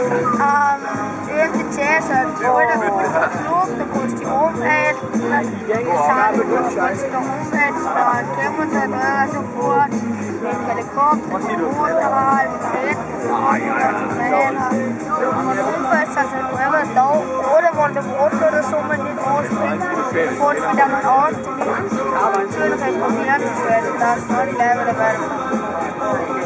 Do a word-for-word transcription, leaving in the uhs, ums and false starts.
Um, irgendwie zuerst halt vorher geflogen, dann kommst du die Umwelt, dann kommst du die Umwelt, dann gehen wir uns halt sofort mit dem Helikopter, mit dem Motorrad, mit dem Rettungswagen, mit dem Trainer. Und Unfall ist halt immer da, oder wenn der Motor oder so mal nicht anspringt, fährt es wieder mal an, und natürlich reparieren zu werden, dass man die Leute dabei